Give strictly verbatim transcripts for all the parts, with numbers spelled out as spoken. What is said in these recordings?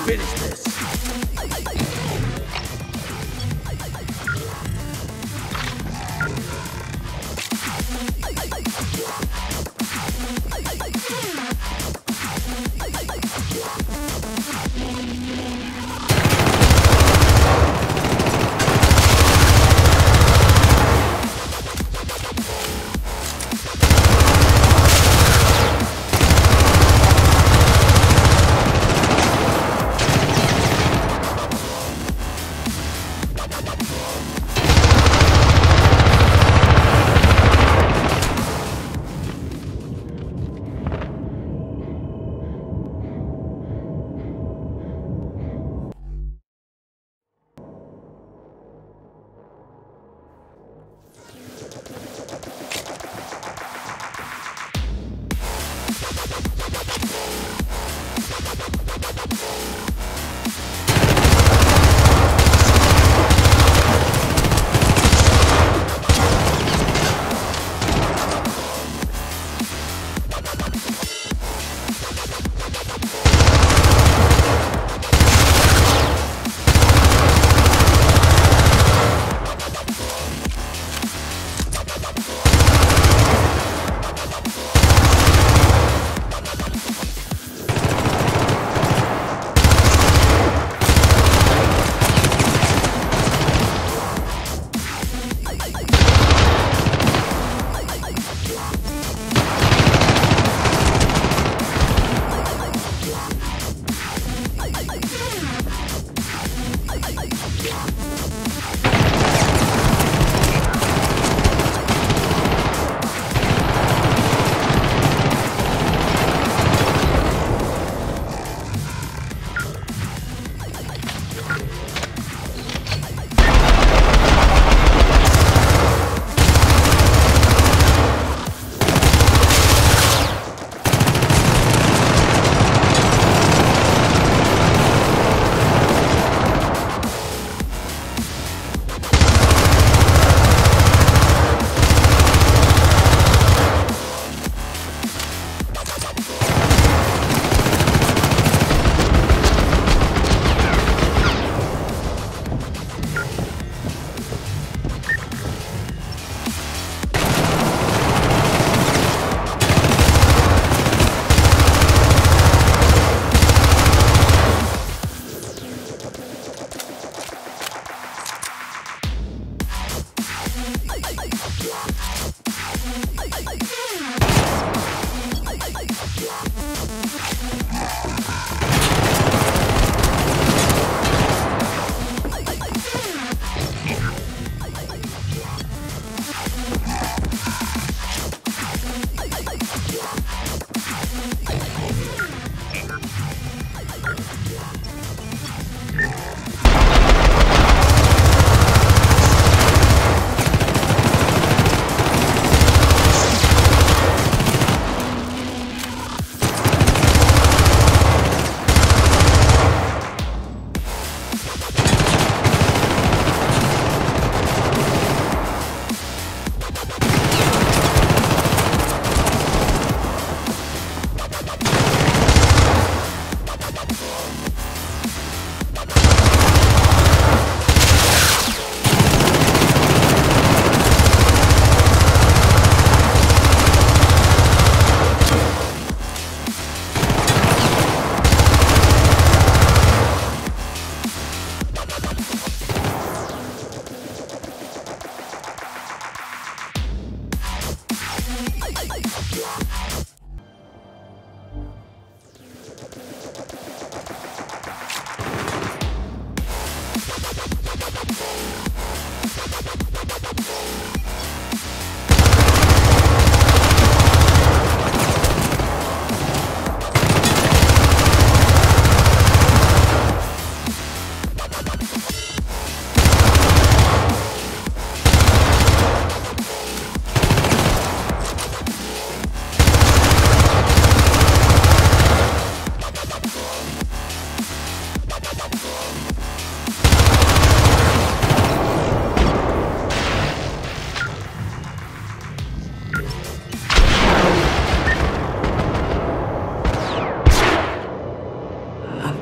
finish this.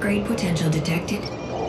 Upgrade potential detected.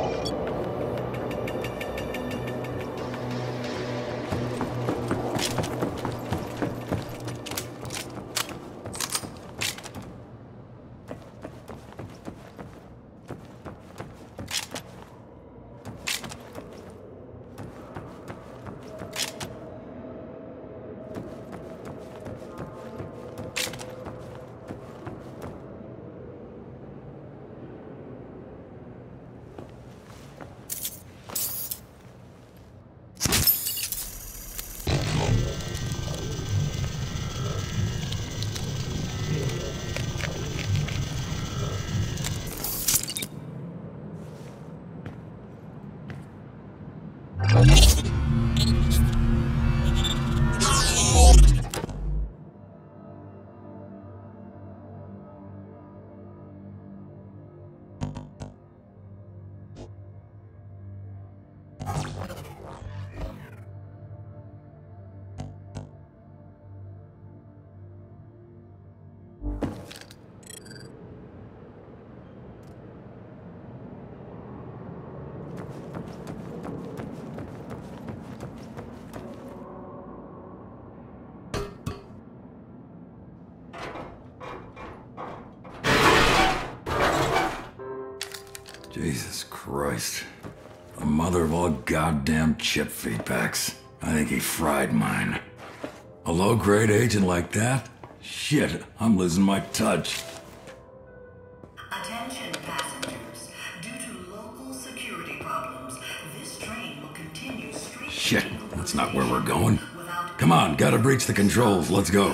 Jesus Christ. The mother of all goddamn chip feedbacks. I think he fried mine. A low-grade agent like that? Shit, I'm losing my touch. Attention passengers. Due to local security problems, this train will continue straight. Shit, that's not where we're going. Come on, gotta breach the controls. Let's go.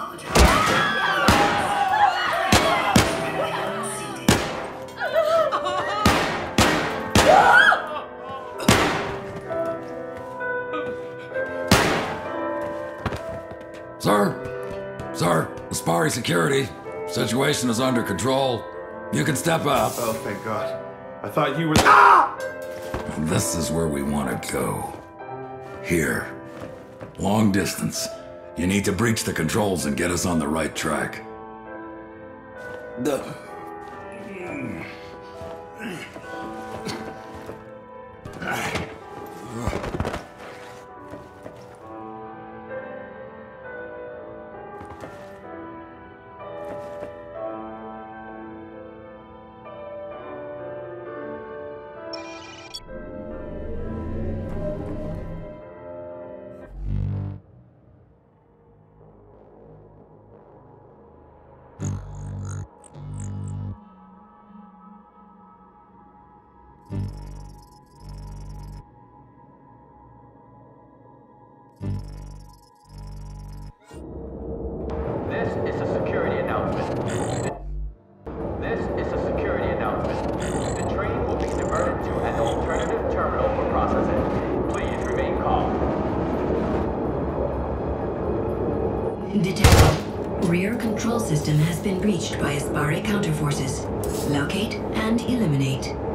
Sir? Sir, Aspari Security. Situation is under control. You can step out. Oh, thank God. I thought you were... Ah! This is where we want to go. Here. Long distance. You need to breach the controls and get us on the right track. The... This is a security announcement. This is a security announcement. The train will be diverted to an alternative terminal for processing. Please remain calm. Detected. Rear control system has been breached by Aspari counterforces. Locate and eliminate.